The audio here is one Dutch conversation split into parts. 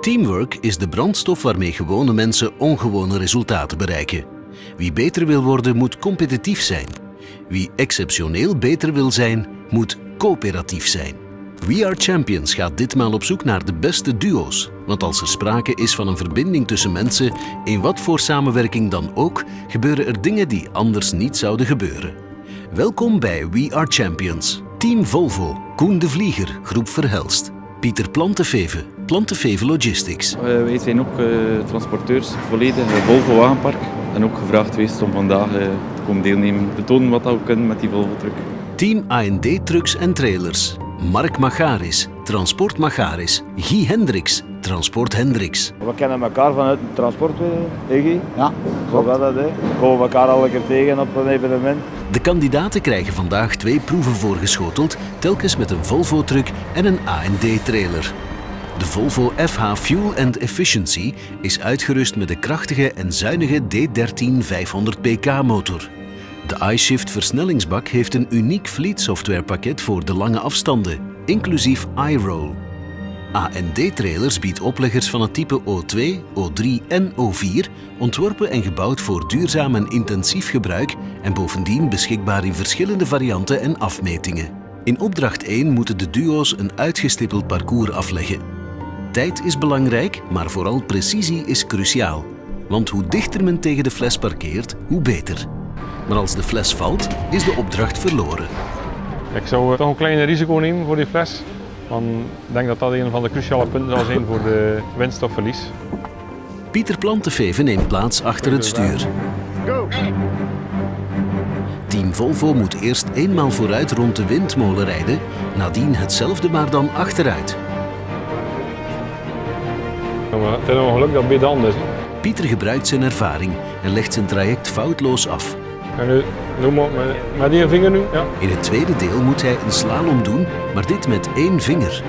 Teamwork is de brandstof waarmee gewone mensen ongewone resultaten bereiken. Wie beter wil worden, moet competitief zijn. Wie exceptioneel beter wil zijn, moet coöperatief zijn. We Are Champions gaat ditmaal op zoek naar de beste duo's. Want als er sprake is van een verbinding tussen mensen, in wat voor samenwerking dan ook, gebeuren er dingen die anders niet zouden gebeuren. Welkom bij We Are Champions. Team Volvo, Koen de Vlieger, Groep Verhelst. Pieter Plantefeeve, Plantefeeve Logistics. Wij zijn ook transporteurs, volledig Volvo wagenpark. En ook gevraagd geweest om vandaag te komen deelnemen, te tonen wat we kunnen met die Volvo-truck. Team A&D Trucks en Trailers. Mark Macharis, Transport Macharis. Guy Hendricks, Transport Hendricks. We kennen elkaar vanuit het transport, Guy? Ja, zo gaat dat. We komen elkaar al een keer tegen op een evenement. De kandidaten krijgen vandaag 2 proeven voorgeschoteld, telkens met een Volvo-truck en een A&D-trailer. De Volvo FH Fuel and Efficiency is uitgerust met de krachtige en zuinige D13 500 pk motor. De iShift versnellingsbak heeft een uniek fleet softwarepakket voor de lange afstanden, inclusief iRoll. A&D-trailers biedt opleggers van het type O2, O3 en O4, ontworpen en gebouwd voor duurzaam en intensief gebruik en bovendien beschikbaar in verschillende varianten en afmetingen. In opdracht 1 moeten de duo's een uitgestippeld parcours afleggen. Tijd is belangrijk, maar vooral precisie is cruciaal. Want hoe dichter men tegen de fles parkeert, hoe beter. Maar als de fles valt, is de opdracht verloren. Ik zou toch een klein risico nemen voor die fles. Want ik denk dat dat een van de cruciale punten zal zijn voor de winst of verlies. Pieter Plantefeeve neemt plaats achter het stuur. Go! Team Volvo moet eerst eenmaal vooruit rond de windmolen rijden, nadien hetzelfde maar dan achteruit. Het is nog geluk dat het beter is. Pieter gebruikt zijn ervaring en legt zijn traject foutloos af. En nu, doe maar met die vinger nu. Ja. In het tweede deel moet hij een slalom doen, maar dit met 1 vinger.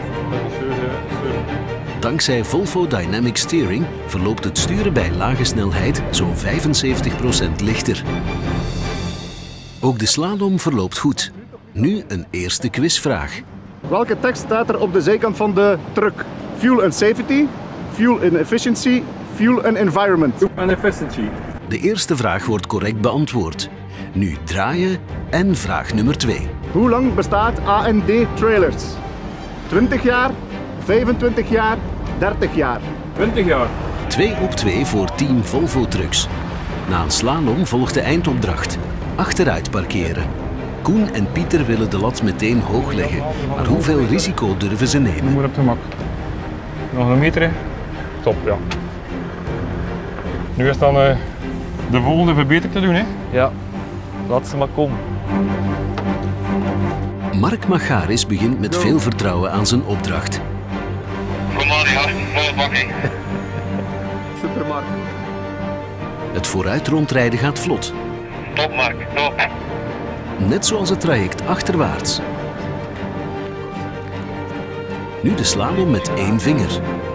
Dankzij Volvo Dynamic Steering verloopt het sturen bij lage snelheid zo'n 75% lichter. Ook de slalom verloopt goed. Nu een eerste quizvraag. Welke tekst staat er op de zijkant van de truck? Fuel and safety, fuel and efficiency, fuel and environment. And efficiency. De eerste vraag wordt correct beantwoord. Nu draaien en vraag nummer 2. Hoe lang bestaat A&D Trailers? 20 jaar, 25 jaar, 30 jaar. 20 jaar. 2 op 2 voor Team Volvo Trucks. Na een slalom volgt de eindopdracht. Achteruit parkeren. Koen en Pieter willen de lat meteen hoog leggen, maar hoeveel risico durven ze nemen? Nu moet op de mak. Nog een meter, hè? Top, ja. Nu is dan de volgende verbetering te doen, hè? Ja, laat ze maar komen. Mark Macharis begint met veel vertrouwen aan zijn opdracht. Kom maar, ja, volle bakking. Super Mark. Het vooruit rondrijden gaat vlot. Top, Mark, top. Net zoals het traject achterwaarts. Nu de slalom met 1 vinger.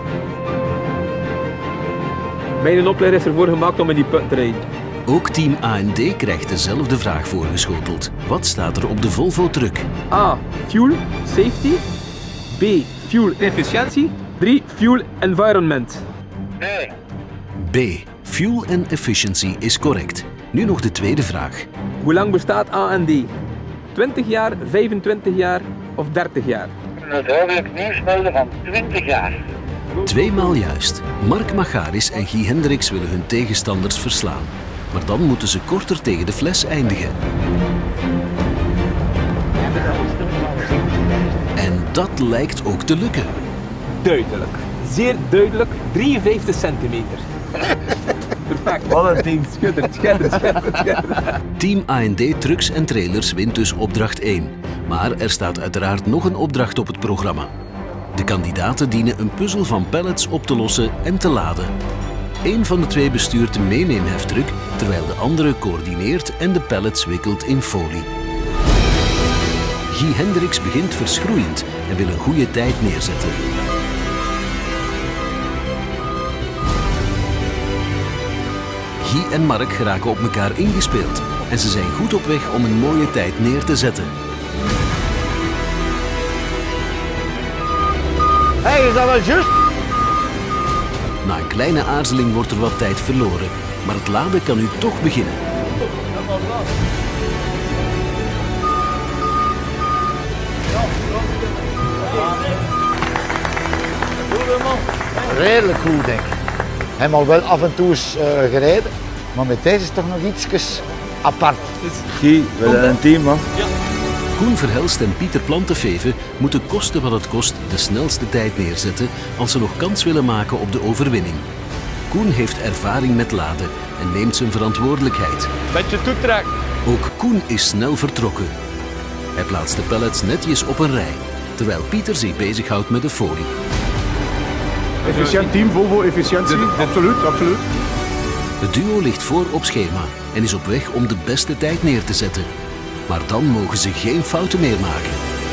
Mijn opleider is ervoor gemaakt om in die punt te rijden. Ook Team A&D krijgt dezelfde vraag voorgeschoteld. Wat staat er op de Volvo truck? A. Fuel, safety. B. Fuel, efficiëntie. 3. Fuel, environment. Nee. B. Fuel and efficiency is correct. Nu nog de tweede vraag. Hoe lang bestaat A&D? 20 jaar, 25 jaar of 30 jaar? Een duidelijk nieuwsmelden van 20 jaar. 2 maal juist. Mark Macharis en Guy Hendricks willen hun tegenstanders verslaan. Maar dan moeten ze korter tegen de fles eindigen. En dat lijkt ook te lukken. Duidelijk. Zeer duidelijk. 53 centimeter. Perfect. Wat een ding. Schitterend, schitterend, schitterend. Team A&D Trucks en Trailers wint dus opdracht 1. Maar er staat uiteraard nog een opdracht op het programma. De kandidaten dienen een puzzel van pallets op te lossen en te laden. Eén van de 2 bestuurt de meeneemheftruck, terwijl de andere coördineert en de pallets wikkelt in folie. Guy Hendricks begint verschroeiend en wil een goede tijd neerzetten. Guy en Mark geraken op elkaar ingespeeld en ze zijn goed op weg om een mooie tijd neer te zetten. Hé, is dat wel juist? Na een kleine aarzeling wordt er wat tijd verloren, maar het laden kan nu toch beginnen. Redelijk goed, denk ik. Hij mag wel af en toe eens gereden, maar met deze is het toch nog iets apart. Guy, we zijn een team, man. Koen Verhelst en Pieter Plantefeeve moeten koste wat het kost de snelste tijd neerzetten als ze nog kans willen maken op de overwinning. Koen heeft ervaring met laden en neemt zijn verantwoordelijkheid. Beetje toetrekken. Ook Koen is snel vertrokken. Hij plaatst de pallets netjes op een rij, terwijl Pieter zich bezighoudt met de folie. Efficiënt team, Volvo efficiëntie, absoluut, absoluut. Het duo ligt voor op schema en is op weg om de beste tijd neer te zetten. Maar dan mogen ze geen fouten meer maken.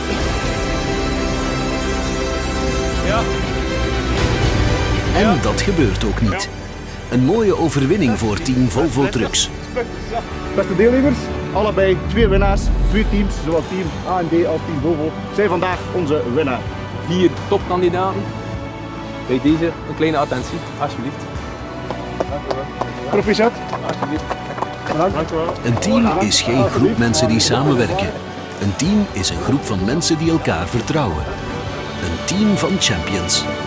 En dat gebeurt ook niet. Een mooie overwinning voor team Volvo Trucks. Beste deelnemers, allebei 2 winnaars, 2 teams, zowel team AND als team Volvo, zijn vandaag onze winnaar. 4 topkandidaten. Bij deze een kleine attentie, alsjeblieft. Proficiat. Alsjeblieft. Een team is geen groep mensen die samenwerken. Een team is een groep van mensen die elkaar vertrouwen. Een team van champions.